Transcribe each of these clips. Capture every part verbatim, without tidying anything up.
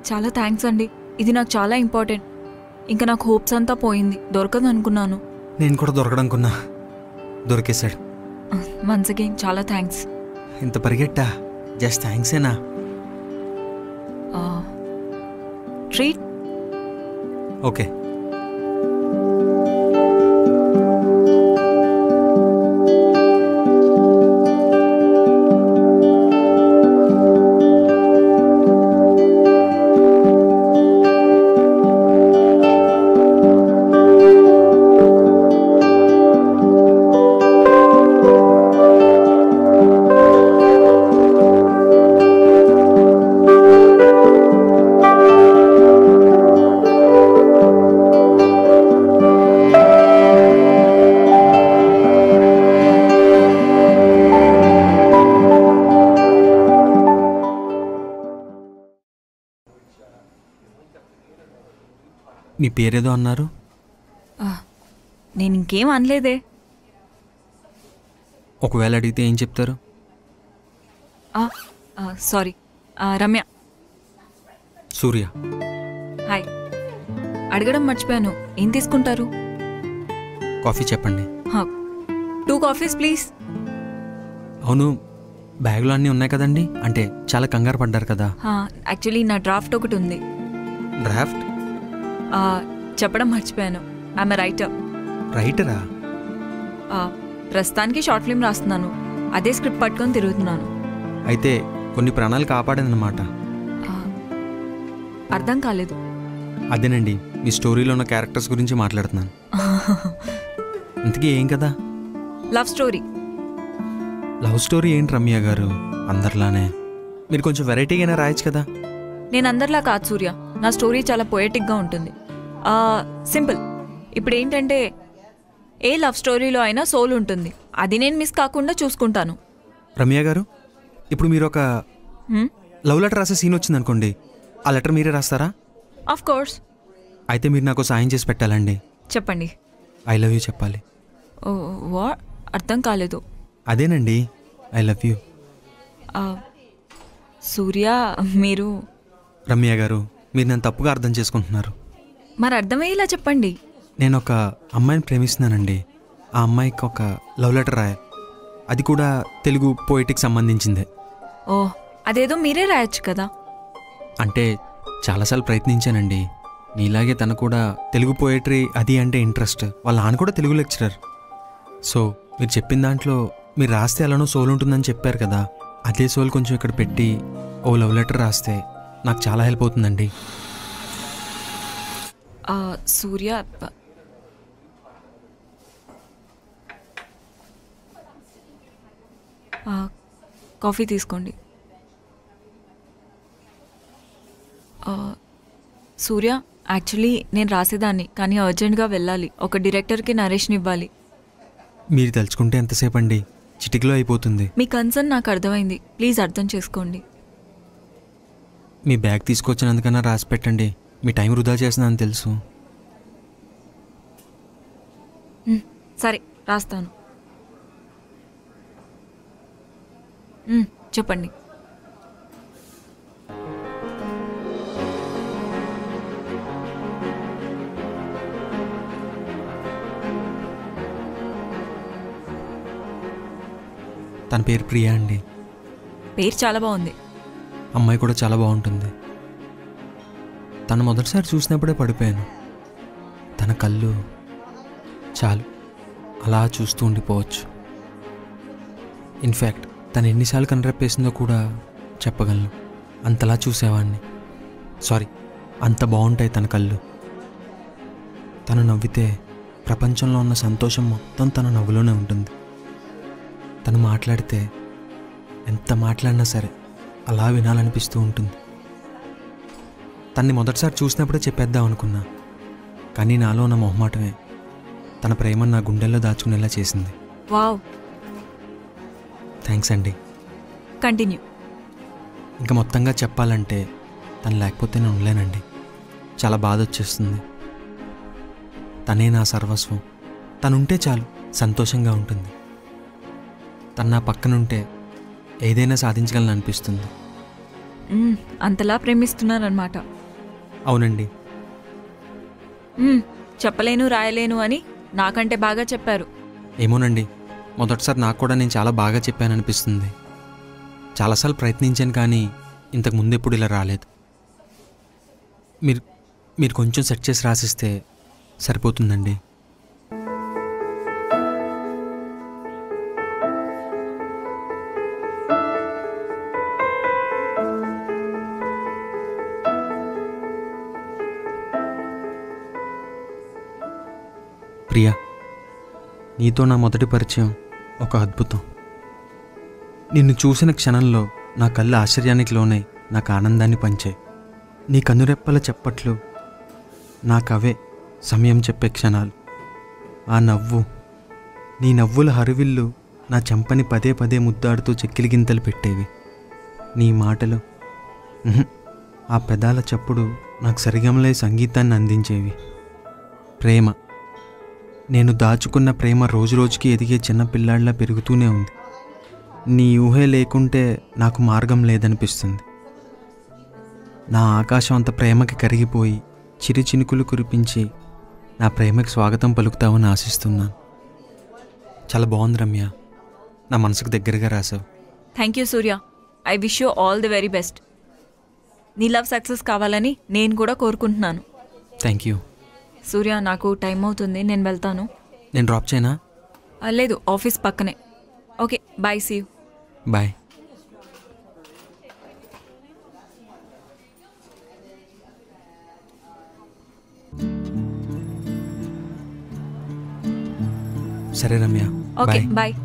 చాలా థ్యాంక్స్ అండి. ఇది నాకు చాలా ఇంపార్టెంట్. ఇంకా నాకు హోప్స్ అంతా పోయింది, దొరకదు అనుకున్నాను. నేను కూడా దొరకడనుకున్నా, దొరికేశాడు. వన్స్ అగైన్ చాలా థ్యాంక్స్. ఇంత పరిగెట్టా, జస్ట్ థ్యాంక్సేనా? ట్రీట్. ఓకే. మీ పేరేదో అన్నారు? నేను ఇంకేం అనలేదే. ఒకవేళ అడిగితే ఏం చెప్తారు? సారీ, రమ్య. సూర్య. హాయ్. అడగడం మర్చిపోయాను, ఏం తీసుకుంటారు? కాఫీ చెప్పండి. Two coffees please. అవును, బ్యాగ్లో అన్నీ ఉన్నాయి కదండి, అంటే చాలా కంగారు పడ్డారు కదా. యాక్చువల్లీ నా డ్రాఫ్ట్ ఒకటి ఉంది. డ్రాఫ్ట్? చెప్పడం మర్చిపోయాను, ఐఎమ్ రైటర్. రైటరా? ప్రస్తుతానికి షార్ట్ ఫిల్మ్ రాస్తున్నాను, అదే స్క్రిప్ట్ పట్టుకొని తిరుగుతున్నాను. అయితే కొన్ని ప్రాణాలు కాపాడిందన్నమాట. అర్థం కాలేదు. అదేనండి, మీ స్టోరీలో ఉన్న క్యారెక్టర్స్ గురించి మాట్లాడుతున్నాను. ఇంతకీ ఏం కదా? Love story. లవ్ స్టోరీ ఏంటి రమ్య గారు, అందరిలానే మీరు కొంచెం వెరైటీగానే రాయొచ్చు కదా. నేను అందరిలా కాదు సూర్య, నా స్టోరీ చాలా పొయెటిక్గా ఉంటుంది. సింపుల్. ఇప్పుడు ఏంటంటే ఏ లవ్ స్టోరీలో అయినా సోల్ ఉంటుంది, అది నేను మిస్ కాకుండా చూసుకుంటాను. రమ్య గారు, ఇప్పుడు మీరు ఒక లవ్ లెటర్ రాసే సీన్ వచ్చింది అనుకోండి, ఆ లెటర్ మీరే రాస్తారా? Of course. అయితే మీరు నాకు సాయం చేసి పెట్టాలండి. చెప్పండి. ఐ లవ్ యూ చెప్పాలి. ఓ వా అర్థం కాలేదు. అదేనండి, ఐ లవ్ యూ. సూర్య, మీరు రమ్య గారు, మీరు నన్ను తప్పుగా అర్థం చేసుకుంటున్నారు. మరి అర్థమయ్యేలా చెప్పండి. నేను ఒక అమ్మాయిని ప్రేమిస్తున్నానండి. ఆ అమ్మాయికి ఒక లవ్ లెటర్ రాయాలి, అది కూడా తెలుగు పోయిటికి సంబంధించిందే. ఓ, అదేదో మీరే రాయొచ్చు కదా. అంటే చాలాసార్లు ప్రయత్నించానండి. నీలాగే తను కూడా తెలుగు పోయిటరీ అది అంటే ఇంట్రెస్ట్. వాళ్ళ నాన్న కూడా తెలుగు లెక్చరర్. సో మీరు చెప్పిన దాంట్లో మీరు రాస్తే అలానో సోల్ ఉంటుందని చెప్పారు కదా, అదే సోల్ కొంచెం ఇక్కడ పెట్టి ఓ లవ్ లెటర్ రాస్తే నాకు చాలా హెల్ప్ అవుతుందండి. సూర్య, కాఫీ తీసుకోండి. సూర్య, యాక్చువల్లీ నేను రాసేదాన్ని, కానీ అర్జెంట్గా వెళ్ళాలి. ఒక డైరెక్టర్కి నరేష్ని ఇవ్వాలి. మీరు తలుచుకుంటే ఎంతసేపు అండి, చిటికలో అయిపోతుంది. మీ కన్సర్న్ నాకు అర్థమైంది, ప్లీజ్ అర్థం చేసుకోండి. మీ బ్యాగ్ తీసుకొచ్చినందుకన్నా రాసి పెట్టండి, మీ టైం వృధా చేస్తున్నాను తెలుసు. సరే, రాస్తాను. చెప్పండి. తన పేరు ప్రియా అండి. పేరు చాలా బాగుంది. అమ్మాయి కూడా చాలా బాగుంటుంది. తను మొదటిసారి చూసినప్పుడే పడిపోయాను. తన కళ్ళు చాలు, అలా చూస్తూ ఉండిపోవచ్చు. ఇన్ఫ్యాక్ట్ తను ఎన్నిసార్లు కనరెప్పేసిందో కూడా చెప్పగలను. అంతలా చూసేవాడిని. సారీ, అంత బాగుంటాయి తన కళ్ళు. తను నవ్వితే ప్రపంచంలో ఉన్న సంతోషం మొత్తం తన నవ్వులోనే ఉంటుంది. తను మాట్లాడితే ఎంత మాట్లాడినా సరే అలా వినాలనిపిస్తూ ఉంటుంది. తన్ని మొదటిసారి చూసినప్పుడే చెప్పేద్దాం అనుకున్నా, కానీ నాలో ఉన్న మొహమాటమే తన ప్రేమను నా గుండెల్లో దాచుకునేలా చేసింది. వావ్, థ్యాంక్స్ అండి. కంటిన్యూ. ఇంకా మొత్తంగా చెప్పాలంటే తను లేకపోతే నేను ఉండలేనండి. చాలా బాధ వచ్చేస్తుంది. తనే నా సర్వస్వం. తనుంటే చాలు, సంతోషంగా ఉంటుంది. తను నా పక్కనుంటే ఏదైనా సాధించగలను అనిపిస్తుంది. అంతలా ప్రేమిస్తున్నారన్నమాట. అవునండి. మ్మ్, చెప్పలేను రాయలేను అని నాకంటే బాగా చెప్పారు. ఏమోనండి, మొదటిసారి నాకు కూడా నేను చాలా బాగా చెప్పాననిపిస్తుంది. చాలాసార్లు ప్రయత్నించాను కానీ ఇంతకు ముందు ఎప్పుడు ఇలా రాలేదు. మీరు మీరు కొంచెం సెట్ చేసి రాసిస్తే సరిపోతుందండి. ప్రియా, నీతో నా మొదటి పరిచయం ఒక అద్భుతం. నిన్ను చూసిన క్షణంలో నా కళ్ళు ఆశ్చర్యానికి లోనై నాకు ఆనందాన్ని పంచాయి. నీ కనురెప్పల చెప్పట్లు నాకవే సమయం చెప్పే క్షణాలు. ఆ నవ్వు, నీ నవ్వుల హరివిల్లు నా చెంపని పదే పదే ముద్దాడుతూ చెక్కిలి గింతలు పెట్టేవి. నీ మాటలు, ఉహుం, ఆ పెదాల చప్పుడు నాకు సరిగమలే సంగీతాన్ని అందించేవి. ప్రేమ, నేను దాచుకున్న ప్రేమ రోజురోజుకి ఎదిగే చిన్నపిల్లాడిలా పెరుగుతూనే ఉంది. నీ ఊహే లేకుంటే నాకు మార్గం లేదనిపిస్తుంది. నా ఆకాశం అంత ప్రేమకి కరిగిపోయి చిరు చినుకులు కురిపించి నా ప్రేమకి స్వాగతం పలుకుతావని ఆశిస్తున్నాను. చాలా బాగుంది రమ్య, నా మనసుకు దగ్గరగా రాసావు. Thank you Surya. I wish you all the very best. నీ లవ్ సక్సెస్ కావాలని నేను కూడా కోరుకుంటున్నాను. థ్యాంక్ యూ సూర్య, నాకు టైం అవుతుంది, నేను వెళ్తాను. నేను డ్రాప్ చేయనా? ఆ, లేదు, ఆఫీస్ పక్కనే. Okay, bye, see you. Bye. సరే Ramya, okay, bye. Bye.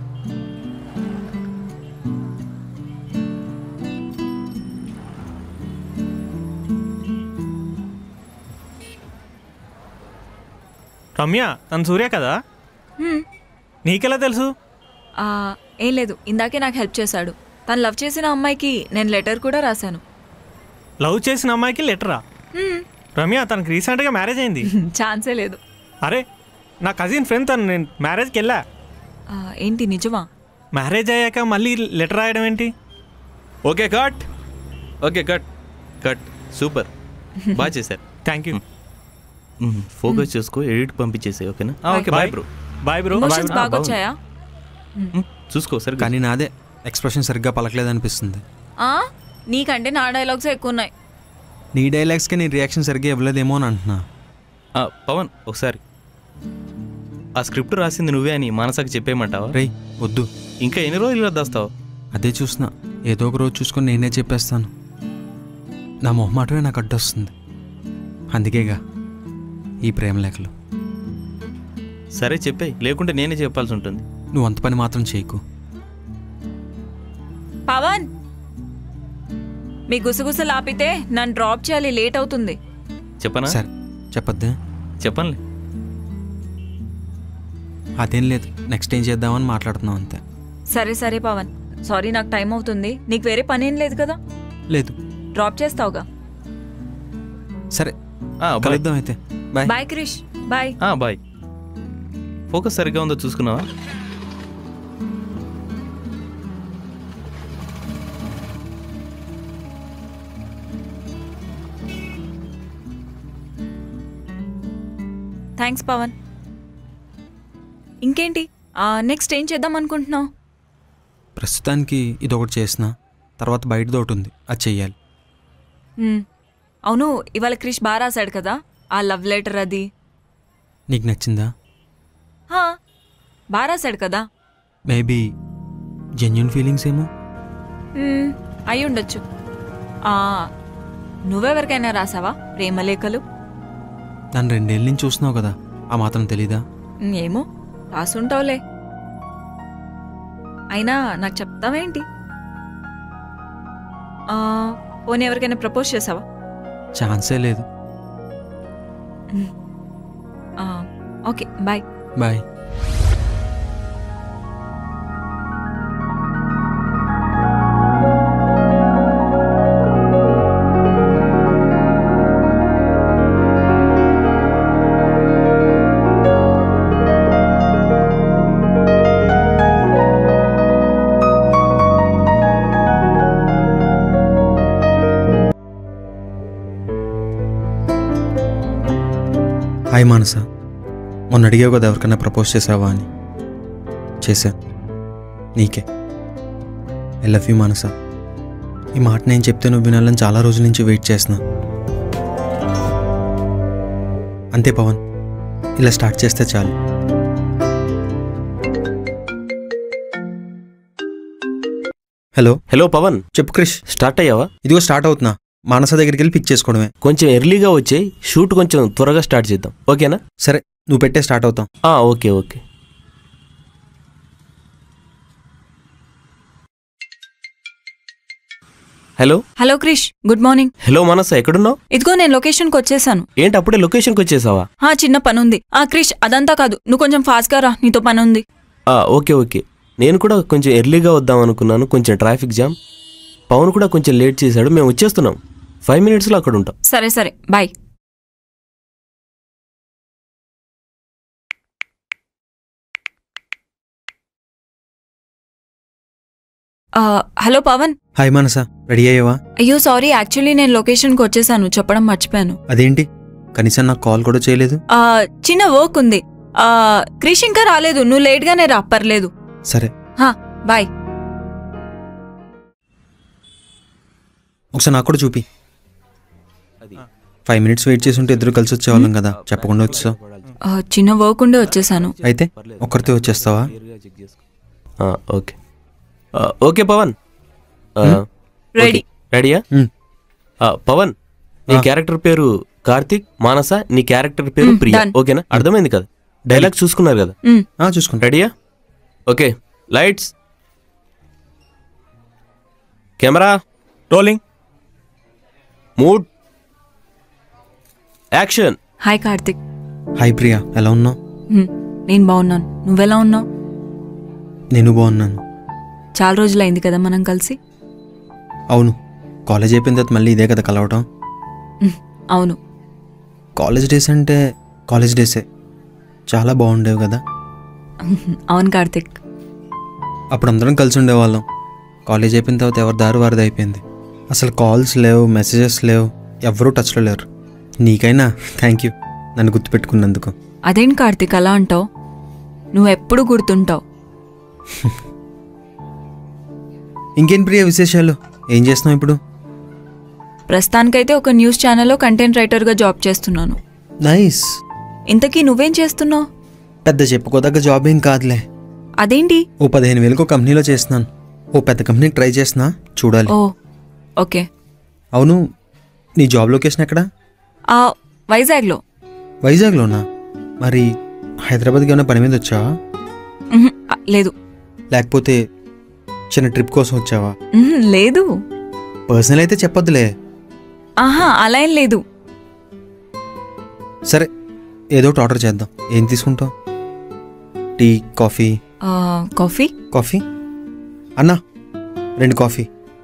Ramya, తను సూర్య కదా? హ్మ్. నీకెలా తెలుసు? ఆ, ఏం లేదు, ఇందాకే నాకు హెల్ప్ చేశాడు. తను లవ్ చేసిన అమ్మాయికి నేను లెటర్ కూడా రాశాను. లవ్ చేసిన అమ్మాయికి లెటరా? హ్మ్. రమ్య, తనకు రీసెంట్గా మ్యారేజ్ అయింది. ఛాన్సే లేదు. అరే, నా కజిన్ ఫ్రెండ్ తను, నేను మ్యారేజ్కి వెళ్ళా. ఆ, ఏంటి నిజమా? మ్యారేజ్ అయ్యాక మళ్ళీ లెటర్ రాయడం ఏంటి? Okay cut okay cut cut super బాగా చేశారు. Thank you. ఫోకస్ చేసుకో, ఎడిట్ పంపించేసే. ఓకేనా? Okay, bye bro. Bye bro. Emotions బాగా వచ్చాయా? చూసుకో సరే. కానీ నాదే ఎక్స్ప్రెషన్ సరిగ్గా పలకలేదనిపిస్తుంది. ఆ, నీకంటే నా డైలాగ్స్ ఎక్కువ ఉన్నాయి. నీ డైలాగ్స్కి నేను రియాక్షన్ సరిగ్గా ఇవ్వలేదేమో అని అంటున్నా. పవన్, ఒకసారి ఆ స్క్రిప్ట్ రాసింది నువ్వే అని మానసాకి చెప్పేయమంటావా? రేయ్ వద్దు, ఇంకా ఎన్ని రోజులు ఇలా దాస్తావు? అదే చూస్తున్నా, ఏదో ఒక రోజు చూసుకొని నేనే చెప్పేస్తాను. నా మొహమాటమే నాకు అడ్డొస్తుంది. అందుకేగా ఈ ప్రేమ లేఖలు. సరే చెప్పేయి, లేకుంటే నేనే చెప్పాల్సి ఉంటుంది. నువ్వు అంత పని మాత్రం చేయకు. పవన్, మీ గుసగుసలు ఆపితే నన్ను డ్రాప్ చేయాలి, లేట్ అవుతుంది. చెప్పనా? సరే చెప్పొద్దే. చెప్పనులే. అదేం లేదు, నెక్స్ట్ ఏం చేద్దామని మాట్లాడుతున్నాం అంతే. సరే సరే పవన్, సారీ, నాకు టైం అవుతుంది. నీకు వేరే పని ఏం లేదు కదా? లేదు. డ్రాప్ చేస్తావుగా? సరే ఆ, బాయ్. కలుద్దాం అయితే. బాయ్. Bye Krish, bye. ఆ, బాయ్. ఫోకస్ సరిగ్గా ఉందో చూసుకున్నావా? థ్యాంక్స్ పవన్. ఇంకేంటి, నెక్స్ట్ ఏం చేద్దాం అనుకుంటున్నావు? ప్రస్తుతానికి ఇదొకటి చేసిన తర్వాత బయటది ఒకటి ఉంది, అది చెయ్యాలి. మ్మ్. అవును, ఇవాళ క్రిష్ బాగా రాశాడు కదా ఆ లవ్ లెటర్, అది నీకు నచ్చిందా? హా, బాగా రాశాడు కదా. మేబీ జెన్యున్ ఫీలింగ్స్ ఏమో. మ్మ్, అయి ఉండొచ్చు. ఆ, నువ్వెవరికైనా రాసావా ప్రేమలేఖలు? నన్ను రెండేళ్ళ నుంచి చూస్తున్నావు కదా, ఆ మాత్రం తెలీదా? మ్, ఏమో, రాసుంటావులే. అయినా నాకు చెప్తావేంటి? ఆ, పోనీ ఎవరికైనా ప్రపోజ్ చేసావా? ఛాన్సే లేదు. ఆ, okay, bye. Bye. Hi Manasa, మొన్న అడిగావు కదా ఎవరికైనా ప్రపోజ్ చేసావా అని. చేశా, నీకే. I love you Manasa. ఈ మాట నేను చెప్తే నువ్వు వినాలని చాలా రోజుల నుంచి వెయిట్ చేస్తున్నా. అంతే పవన్, ఇలా స్టార్ట్ చేస్తే చాలు. హలో హలో పవన్, చెప్పు క్రిష్. స్టార్ట్ అయ్యావా? ఇదిగో స్టార్ట్ అవుతున్నా. మానస దగ్గరికి వెళ్ళి పిక్ చేసుకోవడమే. కొంచెం ఎర్లీగా వచ్చే షూట్ కొంచెం త్వరగా స్టార్ట్ చేద్దాం, ఓకేనా? సరే, నువ్వు పెట్టే స్టార్ట్ అవుతాం. ఆ, okay okay. Hello hello Krish, good morning. Hello Manasa, ఎక్కడున్నావు? ఇదిగో నేను లొకేషన్కి వచ్చేసాను. ఏంటి అప్పుడే లొకేషన్కి వచ్చేసావా? ఆ చిన్న పని ఉంది. ఆ క్రిష్, అదంతా కాదు, నువ్వు కొంచెం ఫాస్ట్గా రా, నీతో పని ఉంది. ఆ, ఓకే ఓకే. నేను కూడా కొంచెం ఎర్లీగా వద్దాం అనుకున్నాను, కొంచెం ట్రాఫిక్ జామ్. పవన్ కూడా కొంచెం లేట్ చేశాడు, మేము వచ్చేస్తున్నాం. ఫైవ్ మినిట్స్లో అక్కడ ఉంటాం. సరే సరే, బాయ్. ఆ, hello Pavan. Hi Manasa, ready అయ్యావా? అయ్యో సారీ, యాక్చువల్లీ నేను లొకేషన్కి వచ్చేసాను, చెప్పడం మర్చిపోయాను. అదేంటి, కనీసం నాకు కాల్ కూడా చేయలేదు? ఆ చిన్న వర్క్ ఉంది. ఆ క్రిష్ ఇంకా రాలేదు, నువ్వు లేట్గానే రా, పర్లేదు. సరే, హా, బాయ్. ఒకసారి నాకు కూడా చూపి. ఫైవ్ మినిట్స్ వెయిట్ చేసి ఉంటే ఇద్దరు కలిసి వచ్చేవాళ్ళం కదా, చెప్పకుండా వచ్చావు. ఆ, చిన్న వర్క్ ఉండే వచ్చేసాను. అయితే ఒక్కరితో వచ్చేస్తావా? ఆ, ఓకే ఆ, ఓకే పవన్. ఆ, రెడీ. రెడీయా? మ్. ఆ, పవన్, నీ ఆ. క్యారెక్టర్ పేరు కార్తిక్, మానస నీ క్యారెక్టర్ పేరు మ్, ప్రియా, done. ఓకేనా? అర్థమైంది కదా? డైలాగ్ చూసుకున్నారు కదా? ఉమ్, ఆ, చూసుకుంటా. రెడీయా? Okay, lights, camera, rolling. Mood, action. Hi Karthik. Hi Priya, ఎలా ఉన్నావు? ఉమ్, నేను బాగున్నాను, నువ్వెలా ఉన్నావు? నేను బాగున్నాను. చాలా రోజులైంది కదా మనం కలిసి. అవును, కాలేజ్ అయిపోయిన తర్వాత మళ్ళీ ఇదే కదా కలవటం. ఉమ్, అవును. కాలేజ్ డేస్ అంటే కాలేజ్ డేసే చాలా బాగుండేవి కదా. అవును కార్తిక్. అప్పుడు అందరం కలిసి ఉండేవాళ్ళం. కాలేజ్ అయిపోయిన తర్వాత ఎవరి దారి వారిది అయిపోయింది. అసలు కాల్స్ లేవు, మెసేజెస్ లేవు, ఎవరూ టచ్లో లేరు. నీకైనా థ్యాంక్ యూ, నన్ను గుర్తుపెట్టుకున్నందుకు. అదేంటి కార్తిక్ అలా అంటావు? నువ్వెప్పుడు గుర్తుంటావు. ఇంకేం ప్రియ విశేషాలు? ఏం చేస్తున్నావు ఇప్పుడు? ప్రస్తుతానికైతే ఒక న్యూస్ ఛానల్లో కంటెంట్ రైటర్గా జాబ్ చేస్తున్నాను. నైస్. ఇంతకీ నువ్వేం చేస్తున్నావు? పెద్ద చెప్పుకోదగ్గ జాబ్ ఏం కాదులే. అదేంటి? ఓ పదిహేను వేలకు కంపెనీలో చేస్తున్నాను. ఓ పెద్ద కంపెనీకి ట్రై చేస్తున్నా, చూడాలి. ఓ ఓకే. అవును, నీ జాబ్ లొకేషన్ ఎక్కడ? ఆ వైజాగ్లో. వైజాగ్లోనా? మరి హైదరాబాద్కి ఏమైనా పని మీద వచ్చావా? ఉహుం, ఆ, లేదు. లేకపోతే చిన్న ట్రిప్ కోసం వచ్చావా? ఉహుం, లేదు. పర్సనల్ అయితే చెప్పొద్దులే. ఆహా, అలా ఏం లేదు. సరే, ఏదో ఒకటి ఆర్డర్ చేద్దాం. ఏం తీసుకుంటావు? Tea, coffee? ఆ, కాఫీ. కాఫీ అన్నా, రెండు కాఫీ.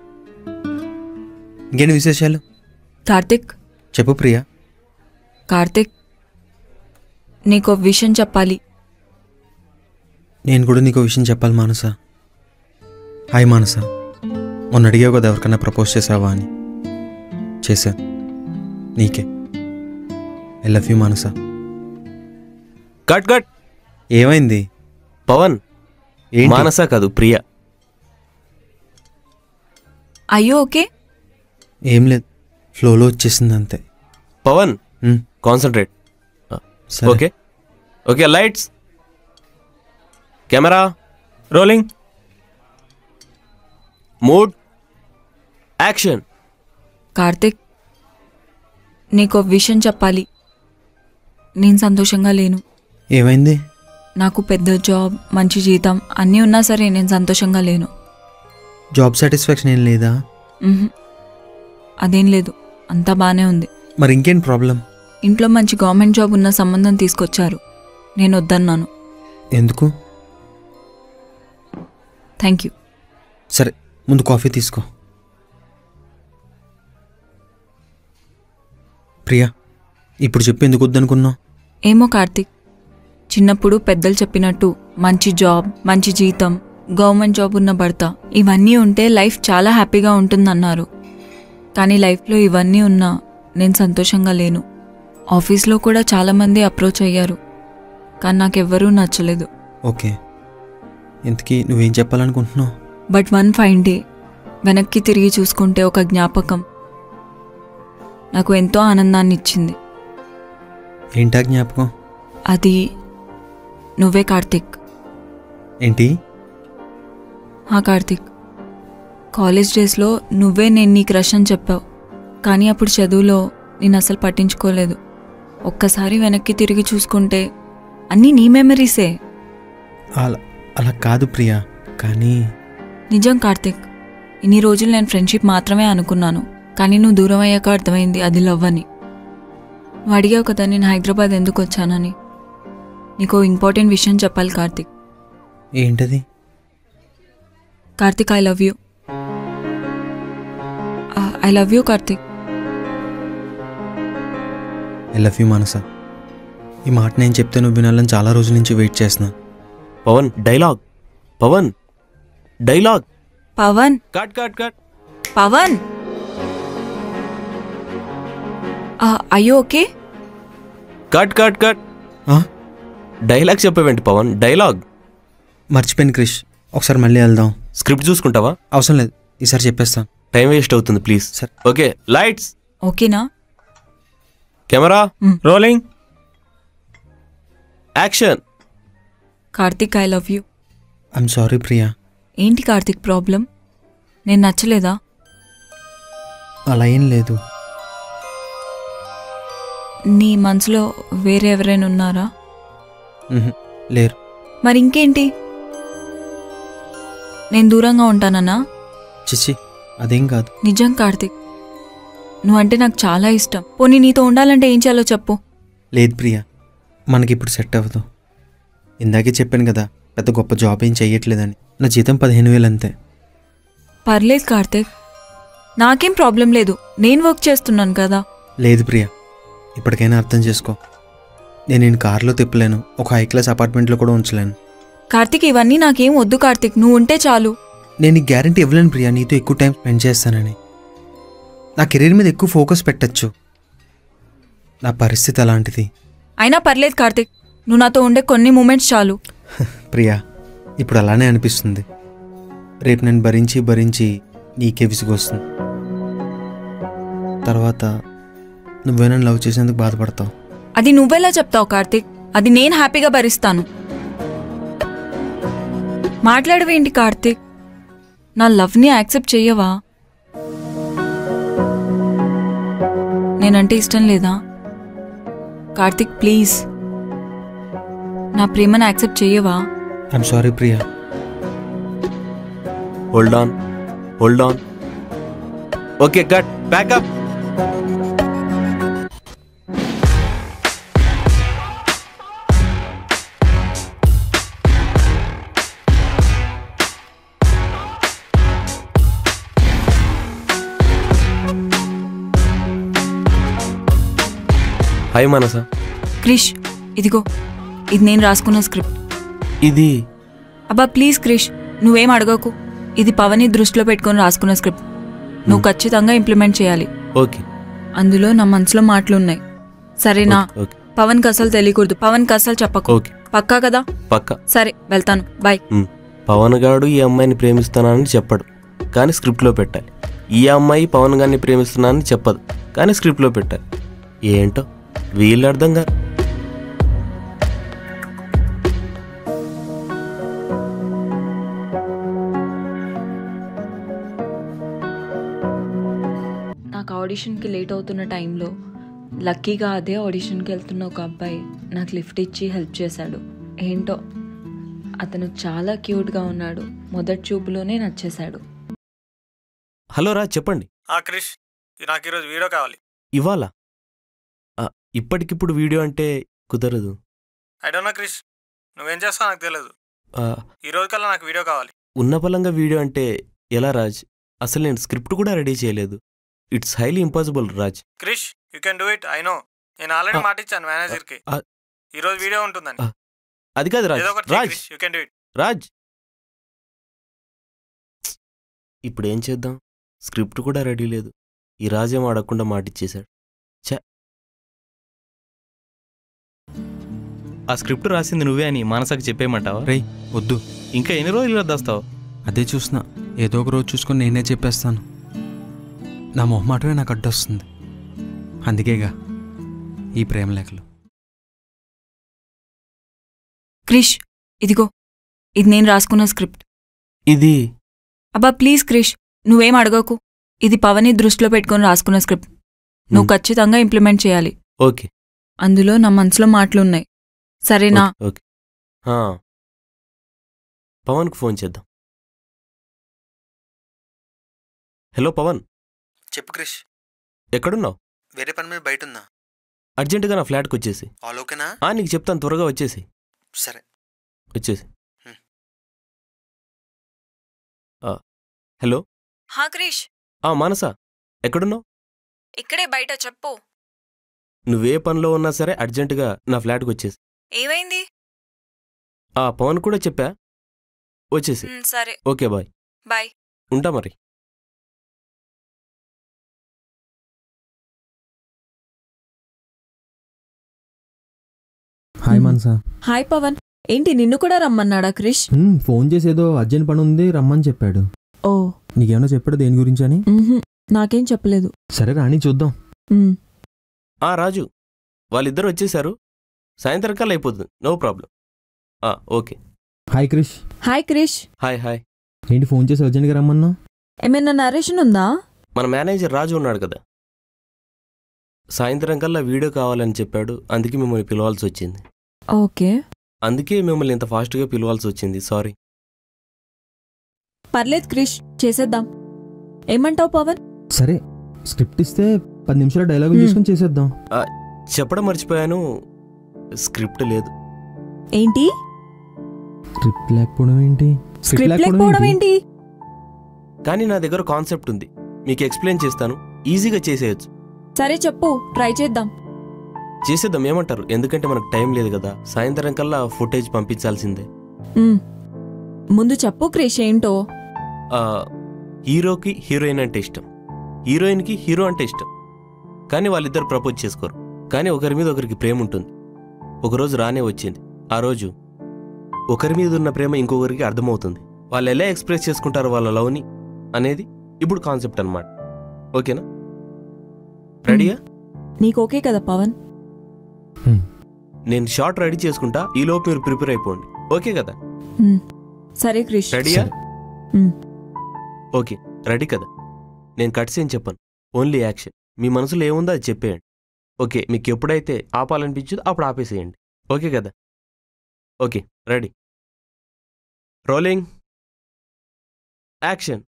ఇంకేంటి విశేషాలు? కార్తిక్. చెప్పు ప్రియా. కార్తిక్, నీకో విషయం చెప్పాలి. నేను కూడా నీకు విషయం చెప్పాలి మానస. హాయ్ మానస, మొన్న అడిగావు కదా ఎవరికైనా ప్రపోజ్ చేసావా అని. చేశా, నీకే. I love you Manasa. Cut cut. ఏమైంది పవన్, ఏంటి? మానస కాదు ప్రియా. అయ్యో ఓకే. ఏం లేదు, ఫ్లోలో వచ్చేసింది అంతే. Pavan, um, concentrate. సరే. Okay okay, lights, camera, rolling. Mood, action. Karthik, నీకో విషయం చెప్పాలి. నేను సంతోషంగా లేను. ఏమైంది? నాకు పెద్ద జాబ్, మంచి జీతం అన్నీ ఉన్నా సరే నేను సంతోషంగా లేను. జాబ్ సాటిస్ఫాక్షన్ ఏం లేదా? ఉహుం, అదేం లేదు, అంతా బాగానే ఉంది. మరి ఇంకేం ప్రాబ్లం? ఇంట్లో మంచి గవర్నమెంట్ జాబ్ ఉన్న సంబంధం తీసుకొచ్చారు, నేను వద్దన్నాను. ఎందుకు? Thank you. సరే, ముందు కాఫీ తీసుకో. ప్రియా, ఇప్పుడు చెప్పు, ఎందుకు వద్దనుకున్నావు? ఏమో కార్తిక్, చిన్నప్పుడు పెద్దలు చెప్పినట్టు మంచి జాబ్, మంచి జీతం, గవర్నమెంట్ జాబ్ ఉన్న భర్త ఇవన్నీ ఉంటే లైఫ్ చాలా హ్యాపీగా ఉంటుందన్నారు. కానీ లైఫ్లో ఇవన్నీ ఉన్నా నేను సంతోషంగా లేను. ఆఫీస్లో కూడా చాలామంది అప్రోచ్ అయ్యారు, కానీ నాకెవ్వరూ నచ్చలేదు. ఓకే, ఇంతకీ నువ్వేం చెప్పాలనుకుంటున్నావు? బట్ వన్ ఫైన్ డే వెనక్కి తిరిగి చూసుకుంటే ఒక జ్ఞాపకం నాకు ఎంతో ఆనందాన్ని ఇచ్చింది. ఏంటా జ్ఞాపకం? అది నువ్వే కార్తిక్. ఏంటి? హా కార్తిక్, కాలేజ్ డేస్లో నువ్వే నేను నీ క్రష్ అని చెప్పావు, కానీ అప్పుడు చదువులో నేను అసలు పట్టించుకోలేదు. ఒక్కసారి వెనక్కి తిరిగి చూసుకుంటే అన్నీ నీ మెమరీసే. అలా అలా కాదు ప్రియా, కానీ నిజం కార్తిక్, ఇన్ని రోజులు నేను ఫ్రెండ్షిప్ మాత్రమే అనుకున్నాను, కానీ నువ్వు దూరం అయ్యాక అర్థమైంది అది లవ్ అని. నువ్వు అడిగావు కదా నేను హైదరాబాద్ ఎందుకు వచ్చానని. నీకు ఇంపార్టెంట్ విషయం చెప్పాలి కార్తిక్. ఏంటది? Karthik, I love you. I love you Karthik. I love you Manasa. ఈ మాట నేను చెప్తే నువ్వు వినాలని చాలా రోజుల నుంచి వెయిట్ చేస్తున్నా. Pavan dialogue, Pavan dialogue. Pavan, cut cut cut. Pavan, అయ్యో ఓకే. Cut cut cut. ఆ? డైలాగ్ చెప్పేవేంటి పవన్? డైలాగ్ మర్చిపోయింది క్రిష్, ఒకసారి మళ్ళీ వెళ్దాం. స్క్రిప్ట్ చూసుకుంటావా? అవసరం లేదు, ఈసారి చెప్పేస్తాను. టైం వేస్ట్ అవుతుంది ప్లీజ్. సరే. ఓకే, లైట్స్, ఓకేనా? Camera, rolling, action. Karthik, I love you. I'm sorry Priya. ఏంటి కార్తిక్ ప్రాబ్లం? నేను నచ్చలేదా? అలా ఏం లేదు. నీ మనసులో వేరే ఎవరైనా ఉన్నారా? మ్హూ, లేరు. మరి ఇంకేంటి? నేను దూరంగా ఉంటానన్నా? చిచ్చి, అదేం కాదు. నిజం కార్తిక్, నువ్వంటే నాకు చాలా ఇష్టం. పోనీ నీతో ఉండాలంటే ఏం చేయాలో చెప్పు. లేదు ప్రియా, మనకిప్పుడు సెట్ అవ్వదు. ఇందాకే చెప్పాను కదా, పెద్ద గొప్ప జాబ్ ఏం చెయ్యట్లేదని. నా జీతం పదిహేను వేలు అంతే. పర్లేదు కార్తిక్, నాకేం ప్రాబ్లం లేదు, నేను వర్క్ చేస్తున్నాను కదా. లేదు ప్రియా, ఇప్పటికైనా అర్థం చేసుకో. నేను నేను కారులో తిప్పలేను, ఒక హై క్లాస్ అపార్ట్మెంట్లో కూడా ఉంచలేను. కార్తిక్, ఇవన్నీ నాకేం వద్దు కార్తిక్, నువ్వు ఉంటే చాలు. నేను ఈ గ్యారంటీ ఇవ్వలేను ప్రియా, నీతో ఎక్కువ టైం స్పెండ్ చేస్తానని. నా కెరీర్ మీద ఎక్కువ ఫోకస్ పెట్టచ్చు. నా పరిస్థితి అలాంటిది. అయినా పర్లేదు కార్తిక్, నువ్వు నాతో ఉండే కొన్ని మూమెంట్స్ చాలు. ప్రియా, ఇప్పుడు అలానే అనిపిస్తుంది. రేపు నేను భరించి భరించి నీకే విసుగొస్తుంది. తర్వాత నువ్వే నన్ను లవ్ చేసేందుకు బాధపడతావు. అది నువ్వెలా చెప్తావు కార్తిక్? అది నేను హ్యాపీగా భరిస్తాను. మాట్లాడవేంటి కార్తిక్? నా లవ్ని యాక్సెప్ట్ చెయ్యవా? నేనంటే ఇష్టం లేదా? కార్తిక్ ప్లీజ్, నా ప్రేమను యాక్సెప్ట్ చెయ్యవా? I'm sorry Priya. Hold on, hold on. Okay, cut, backup. Hi Manasa. Krish, ఇదిగో, ఇది నేను రాసుకున్న స్క్రిప్ట్. ఇది అబ్బా ప్లీజ్ క్రిష్, నువ్వేం అడగకు. ఇది పవన్ని దృష్టిలో పెట్టుకొని రాసుకున్న స్క్రిప్ట్. నువ్వు ఖచ్చితంగా ఇంప్లిమెంట్ చేయాలి. ఓకే. అందులో నా మనసులో మాటలున్నాయి, సరేనా? ఓకే. పవన్కి అసలు తెలియకూడదు, పవన్కి అసలు చెప్పకు. ఓకే. పక్కా కదా? పక్కా. సరే, వెళ్తాను, బాయ్. ఉమ్. పవన్ గాడు ఈ అమ్మాయిని ప్రేమిస్తున్నానని చెప్పడు, కానీ స్క్రిప్ట్లో పెట్టాలి. ఈ అమ్మాయి పవన్ గారిని ప్రేమిస్తున్నానని చెప్పదు, కానీ స్క్రిప్ట్లో పెట్టాలి. ఏంటో వీళ్ళు అర్థం కాదు. నాకు ఆడిషన్కి లేట్ అవుతున్న టైంలో లక్కీగా అదే ఆడిషన్కి వెళ్తున్న ఒక అబ్బాయి నాకు లిఫ్ట్ ఇచ్చి హెల్ప్ చేశాడు. ఏంటో అతను చాలా క్యూట్గా ఉన్నాడు, మొదటి చూపులోనే నచ్చేశాడు. హలో రా, చెప్పండి. క్రిష్, నాకు ఈరోజు వీడియో కావాలి. ఇవాళ? ఇప్పటికిప్పుడు వీడియో అంటే కుదరదు. ఐ డోంట్ నో క్రిష్, నువ్వేం చేస్తావు నాకు తెలియదు. ఆ, ఈ రోజు కల్లా నాకు వీడియో కావాలి. ఉన్న పలంగా వీడియో అంటే ఎలా రాజ్? అసలు నేను స్క్రిప్ట్ కూడా రెడీ చేయలేదు. It's highly impossible Raj. Krish, you can do it. I know, నేను ఆల్రెడీ ఆ, మాట ఇచ్చాను మేనేజర్కి, ఆ, ఈ రోజు వీడియో ఉంటుందని. ఆ, అది కాదు రాజ్. ఏదో ఒకటి Raj, Krish, you can do it. Raj, ఇప్పుడు ఏం చేద్దాం? స్క్రిప్ట్ కూడా రెడీ లేదు. ఈ రాజేం అడగకుండా మాటిచ్చేశాడు. ఆ స్క్రిప్ట్ రాసింది నువ్వే అని మనసకి చెప్పేయమంటావా? రేయ్ వద్దు, ఇంకా ఎన్ని రోజులు వద్దాస్తావు? అదే చూస్తున్నా. ఏదో ఒక రోజు చూసుకొని నేనే చెప్పేస్తాను. నా మొహమాటమే నాకు అడ్డొస్తుంది. అందుకేగా ఈ ప్రేమ లేఖలు. క్రిష్, ఇదిగో, ఇది నేను రాసుకున్న స్క్రిప్ట్. ఇది అబ్బా ప్లీజ్ క్రిష్, నువ్వేం అడగకు. ఇది పవన్ని దృష్టిలో పెట్టుకొని రాసుకున్న స్క్రిప్ట్. నువ్వు ఖచ్చితంగా ఇంప్లిమెంట్ చేయాలి. ఓకే. అందులో నా మనసులో మాటలున్నాయి, సరేనా? ఓకే. పవన్కు ఫోన్ చేద్దాం. హలో పవన్. చెప్పు క్రిష్. ఎక్కడున్నావు? వేరే పని మీద బయట ఉన్నా. అర్జెంటుగా నా ఫ్లాట్కి వచ్చేసి. ఆల్ ఓకేనా? నీకు చెప్తాను, త్వరగా వచ్చేసి. సరే వచ్చేసి. హలో. హా క్రిష్. మానస, ఎక్కడున్నావు? ఇక్కడే బయట, చెప్పు. నువ్వే పనిలో ఉన్నా సరే అర్జెంటుగా నా ఫ్లాట్కి వచ్చేసి. ఏమైంది? ఆ పవన్ కూడా చెప్పా, వచ్చేసి. సరే ఓకే బాయ్. బాయ్. ఉంటా మరి. హాయ్ మానస. హాయ్ పవన్. ఏంటి నిన్ను కూడా రమ్మన్నాడా క్రిష్? ఫోన్ చేసి ఏదో అర్జెంట్ పని ఉంది రమ్మని చెప్పాడు. ఓ, నీకేమన్నా చెప్పాడు దేని గురించి అని? నాకేం చెప్పలేదు. సరే రాణి, చూద్దాం. ఆ రాజు, వాళ్ళిద్దరు వచ్చేసారు. సాయంత్రం కల్లా అయిపోతుంది, no problem. Okay. Hi Krish. Hi Krish. Hi hi. ఏంటి ఫోన్ చేసి అర్జెంట్గా రమ్మన్నా? ఏమైనా నరేషన్ ఉందా? మన మేనేజర్ రాజు ఉన్నాడు కదా, సాయంత్రం కల్లా వీడియో కావాలని చెప్పాడు. అందుకే మిమ్మల్ని పిలవాల్సి వచ్చింది. ఓకే. అందుకే మిమ్మల్ని ఇంత ఫాస్ట్గా పిలవాల్సి వచ్చింది. సారీ. పర్లేదు క్రిష్, చేసేద్దాం. ఏమంటావు పవన్? సరే, స్క్రిప్ట్ ఇస్తే పది నిమిషాల డైలాగులు తీసుకొని చేసేద్దాం. చెప్పడం మర్చిపోయాను, స్క్రిప్ట్ లేదు. ఏంటి? స్క్రిప్ట్ లేకపోవడం ఏంటి? స్క్రిప్ట్ లేకపోవడం ఏంటి? కానీ నా దగ్గర కాన్సెప్ట్ ఉంది, మీకు ఎక్స్ప్లెయిన్ చేస్తాను. ఈజీగా చేసేయచ్చు. సరే చెప్పు, ట్రై చేద్దాం. చేసేద్దాం, ఏమంటారు? ఎందుకంటే మనకు టైం లేదు కదా, సాయంత్రం కల్లా ఫుటేజ్ పంపించాల్సిందే. ముందు చెప్పు క్రిష్, ఏంటో? హీరోకి హీరోయిన్ అంటే ఇష్టం, హీరోయిన్కి హీరో అంటే ఇష్టం. కానీ వాళ్ళిద్దరు ప్రపోజ్ చేసుకోరు. కానీ ఒకరి మీద ఒకరికి ప్రేమ ఉంటుంది. ఒకరోజు రానే వచ్చింది. ఆ రోజు ఒకరి మీద ఉన్న ప్రేమ ఇంకొకరికి అర్థమవుతుంది. వాళ్ళు ఎలా ఎక్స్ప్రెస్ చేసుకుంటారు వాళ్ళ లవ్ని అనేది ఇప్పుడు కాన్సెప్ట్ అన్నమాట. ఓకేనా? రెడీయా? నీకు ఓకే కదా పవన్? నేను షార్ట్ రెడీ చేసుకుంటా, ఈ లోపు మీరు ప్రిపేర్ అయిపోండి. ఓకే కదా? సరే క్రిష్. రెడీయా? ఓకే, రెడీ కదా? నేను కట్స్ ఏం చెప్పను, ఓన్లీ యాక్షన్. మీ మనసులో ఏముందో అది చెప్పేయండి. ఓకే, మీకు ఎప్పుడైతే ఆపాలనిపించదో అప్పుడు ఆపేసేయండి. ఓకే కదా? Okay, ready. Rolling, action.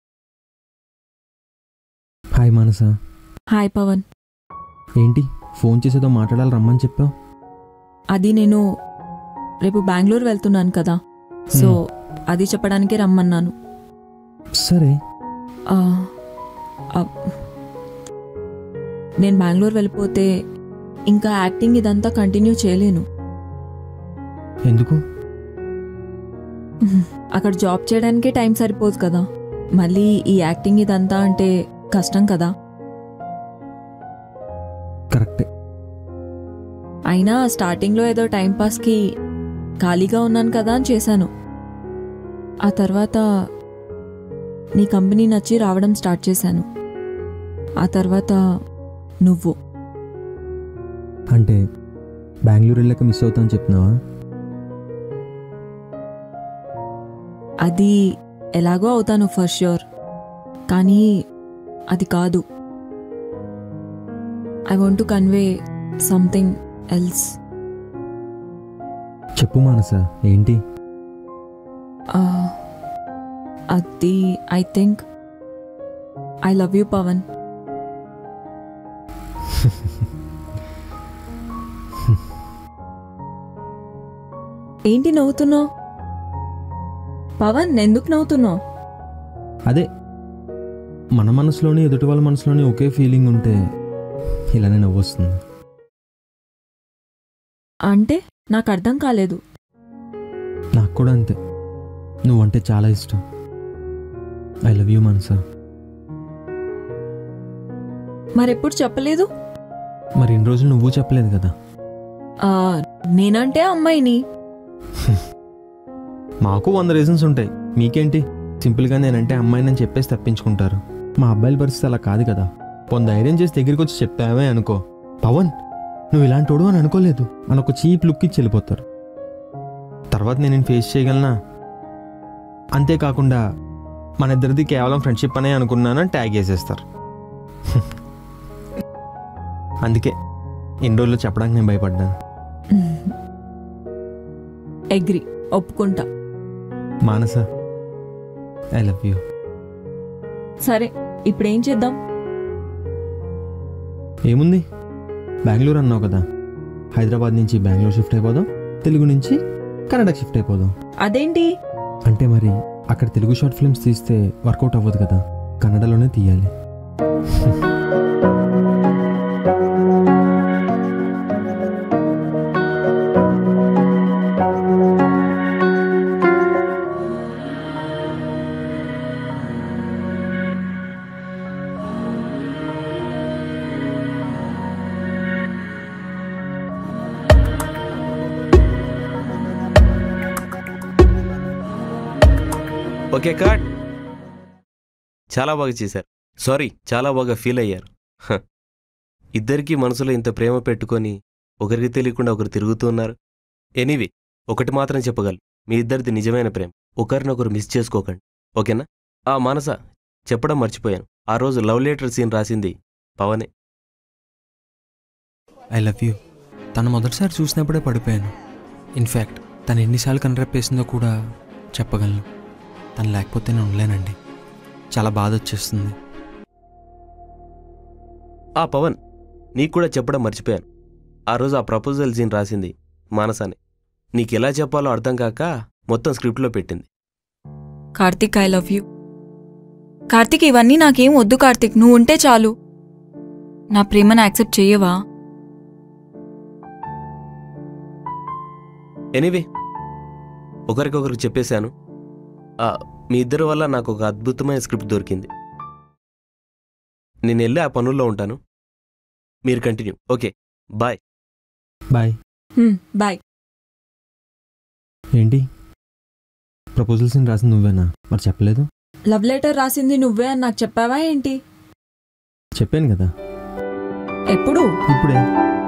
Hi Manasa. Hi Pavan. ఏంటి ఫోన్ చేసేదో మాట్లాడాలి రమ్మని చెప్పావు? అది నేను రేపు బెంగళూరు వెళ్తున్నాను కదా, సో అది చెప్పడానికే రమ్మన్నాను. సరే. నేను బెంగళూరు వెళ్ళిపోతే ఇంకా యాక్టింగ్ ఇదంతా కంటిన్యూ చేయలేను. ఎందుకు? అక్కడ జాబ్ చేయడానికే టైం సరిపోదు కదా, మళ్ళీ ఈ యాక్టింగ్ ఇదంతా అంటే కష్టం కదా. కరెక్టే. అయినా స్టార్టింగ్లో ఏదో టైంపాస్కి ఖాళీగా ఉన్నాను కదా అని చేశాను. ఆ తర్వాత నీ కంపెనీ నచ్చి రావడం స్టార్ట్ చేశాను. ఆ తర్వాత నువ్వు. అంటే బెంగళూరు వెళ్ళాక మిస్ అవుతాను చెప్తున్నావా? అది ఎలాగో అవుతాను ఫర్ ష్యూర్, కానీ అది కాదు. I want to convey something else. చెప్పు మానస, ఏంటి? అది I think I love you Pavan. ఏంటి నవ్వుతున్నావు పవన్? ఎందుకు నవ్వుతున్నావు? అదే, మన మనసులోని ఎదుటి వాళ్ళ మనసులోని ఒకే ఫీలింగ్ ఉంటే ఇలానే నవ్వు వస్తుంది. అంటే నాకు అర్థం కాలేదు. నాకు కూడా అంతే, నువ్వంటే చాలా ఇష్టం. I love you Manasa. మరెప్పుడు చెప్పలేదు? మరి ఇన్ని రోజులు నువ్వు చెప్పలేదు కదా. నేనంటే అమ్మాయిని. మాకు వంద రీజన్స్ ఉంటాయి, మీకేంటి? సింపుల్గా నేనంటే అమ్మాయిని చెప్పేసి తప్పించుకుంటారు. మా అబ్బాయిల పరిస్థితి అలా కాదు కదా. పొంద ధైర్యం చేసి దగ్గరికి వచ్చి చెప్తావే అనుకో, పవన్ నువ్వు ఇలాంటి వాడు అని అనుకోలేదు అని ఒక చీప్ లుక్ ఇచ్చి వెళ్ళిపోతారు. తర్వాత నేను నేను ఫేస్ చేయగలనా? అంతేకాకుండా మన ఇద్దరిది కేవలం ఫ్రెండ్షిప్ అనే అనుకున్నానని ట్యాగ్ చేసేస్తారు. అందుకే ఎన్ని రోజులు చెప్పడానికి నేను భయపడ్డాను. అగ్రి, ఒప్పుకుంటా. Manasa, I love you. సరే, ఇప్పుడేం చేద్దాం? ఏముంది, బెంగళూరు అన్నావు కదా, హైదరాబాద్ నుంచి బెంగళూరు షిఫ్ట్ అయిపోదాం, తెలుగు నుంచి కన్నడకి షిఫ్ట్ అయిపోదాం. అదేంటి? అంటే మరి అక్కడ తెలుగు షార్ట్ ఫిల్మ్స్ తీస్తే వర్కౌట్ అవ్వదు కదా, కన్నడలోనే తీయాలి. Okay cut. చాలా బాగా చేశారు. సారీ, చాలా బాగా ఫీల్ అయ్యారు. హ. ఇద్దరికీ మనసులో ఇంత ప్రేమ పెట్టుకొని ఒకరికి తెలియకుండా ఒకరు తిరుగుతూ ఉన్నారు. ఎనీవే, ఒకటి మాత్రం చెప్పగలను, మీ ఇద్దరిది నిజమైన ప్రేమ. ఒకరినొకరు మిస్ చేసుకోకండి, ఓకేనా? ఆ మానస, చెప్పడం మర్చిపోయాను, ఆ రోజు లవ్ లెటర్ సీన్ రాసింది పవనే. I love you. తను మొదటిసారి చూసినప్పుడే పడిపోయాను. ఇన్ఫ్యాక్ట్ తను ఎన్నిసార్లు కనరేపేసిందో కూడా చెప్పగలను. తను లేకపోతే నేను ఉండలేనండి. చాలా బాధ వచ్చేస్తుంది. ఆ పవన్, నీకు కూడా చెప్పడం మర్చిపోయాను, ఆ రోజు ఆ ప్రపోజల్ సీన్ రాసింది మానసానే. నీకు ఎలా చెప్పాలో అర్థం కాక మొత్తం స్క్రిప్ట్లో పెట్టింది. Karthik, I love you. Karthik, ఇవన్నీ నాకేం వద్దు కార్తిక్, నువ్వు ఉంటే చాలు. నా ప్రేమను యాక్సెప్ట్ చెయ్యవా? ఎనీవే, ఒకరికొకరికి చెప్పేశాను. మీ ఇద్దరి వల్ల నాకు ఒక అద్భుతమైన స్క్రిప్ట్ దొరికింది. నేను వెళ్ళి ఆ పనుల్లో ఉంటాను, మీరు continue. Okay, bye. Bye. Bye. ఏంటి ప్రపోజల్స్ రాసింది నువ్వేనా? మరి చెప్పలేదు. లవ్ లెటర్ రాసింది నువ్వే అని నాకు చెప్పావా ఏంటి? చెప్పాను కదా. ఎప్పుడు? ఇప్పుడే.